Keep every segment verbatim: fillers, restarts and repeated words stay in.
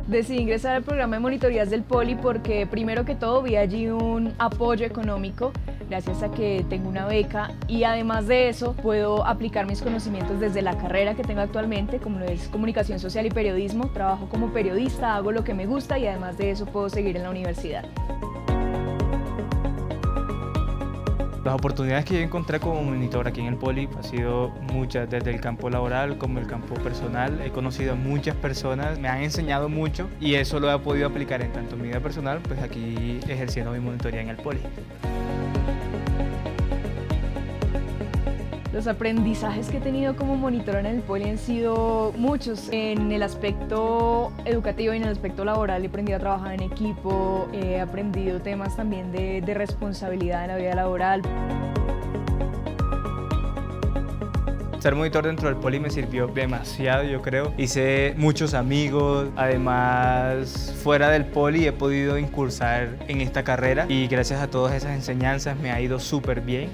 Decidí ingresar al programa de monitorías del Poli porque primero que todo vi allí un apoyo económico gracias a que tengo una beca y además de eso puedo aplicar mis conocimientos desde la carrera que tengo actualmente, como lo es comunicación social y periodismo. Trabajo como periodista, hago lo que me gusta y además de eso puedo seguir en la universidad. Las oportunidades que yo encontré como monitor aquí en el Poli han sido muchas, desde el campo laboral como el campo personal. He conocido a muchas personas, me han enseñado mucho y eso lo he podido aplicar en tanto mi vida personal, pues aquí ejerciendo mi monitoría en el Poli. Los aprendizajes que he tenido como monitora en el Poli han sido muchos. En el aspecto educativo y en el aspecto laboral he aprendido a trabajar en equipo, he aprendido temas también de, de responsabilidad en la vida laboral. Ser monitor dentro del Poli me sirvió demasiado, yo creo. Hice muchos amigos, además fuera del Poli he podido incursar en esta carrera y gracias a todas esas enseñanzas me ha ido súper bien.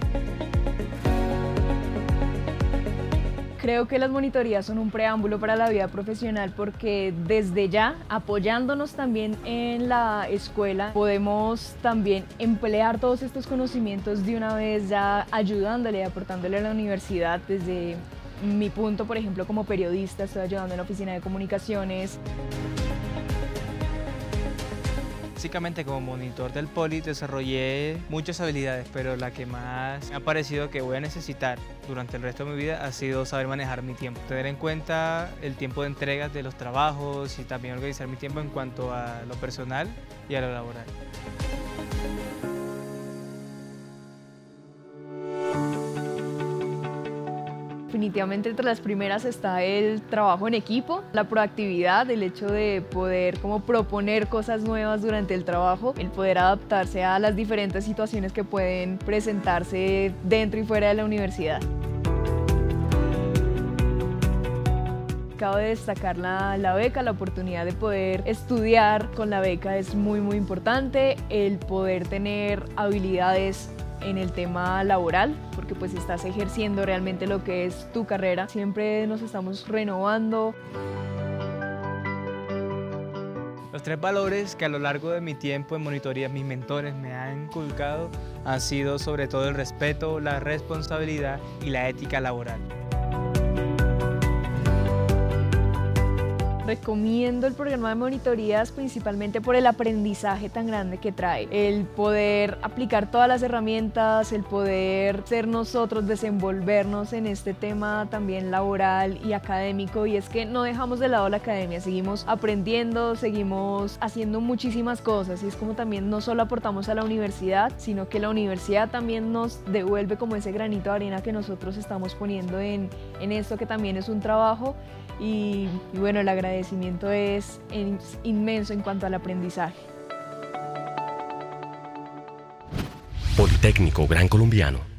Creo que las monitorías son un preámbulo para la vida profesional porque desde ya, apoyándonos también en la escuela, podemos también emplear todos estos conocimientos de una vez ya ayudándole y aportándole a la universidad. Desde mi punto, por ejemplo, como periodista, estoy ayudando en la oficina de comunicaciones. Básicamente como monitor del Poli desarrollé muchas habilidades, pero la que más me ha parecido que voy a necesitar durante el resto de mi vida ha sido saber manejar mi tiempo. Tener en cuenta el tiempo de entrega de los trabajos y también organizar mi tiempo en cuanto a lo personal y a lo laboral. Definitivamente entre las primeras está el trabajo en equipo, la proactividad, el hecho de poder como proponer cosas nuevas durante el trabajo, el poder adaptarse a las diferentes situaciones que pueden presentarse dentro y fuera de la universidad. Cabe destacar la, la beca, la oportunidad de poder estudiar con la beca es muy muy importante, el poder tener habilidades en el tema laboral, porque pues estás ejerciendo realmente lo que es tu carrera. Siempre nos estamos renovando. Los tres valores que a lo largo de mi tiempo en monitoría mis mentores me han inculcado han sido sobre todo el respeto, la responsabilidad y la ética laboral. Recomiendo el programa de monitorías principalmente por el aprendizaje tan grande que trae. El poder aplicar todas las herramientas, el poder ser nosotros, desenvolvernos en este tema también laboral y académico. Y es que no dejamos de lado la academia, seguimos aprendiendo, seguimos haciendo muchísimas cosas. Y es como también no solo aportamos a la universidad, sino que la universidad también nos devuelve como ese granito de arena que nosotros estamos poniendo en, en esto que también es un trabajo. Y, y bueno, el agradecimiento es inmenso en cuanto al aprendizaje. Politécnico Gran Colombiano.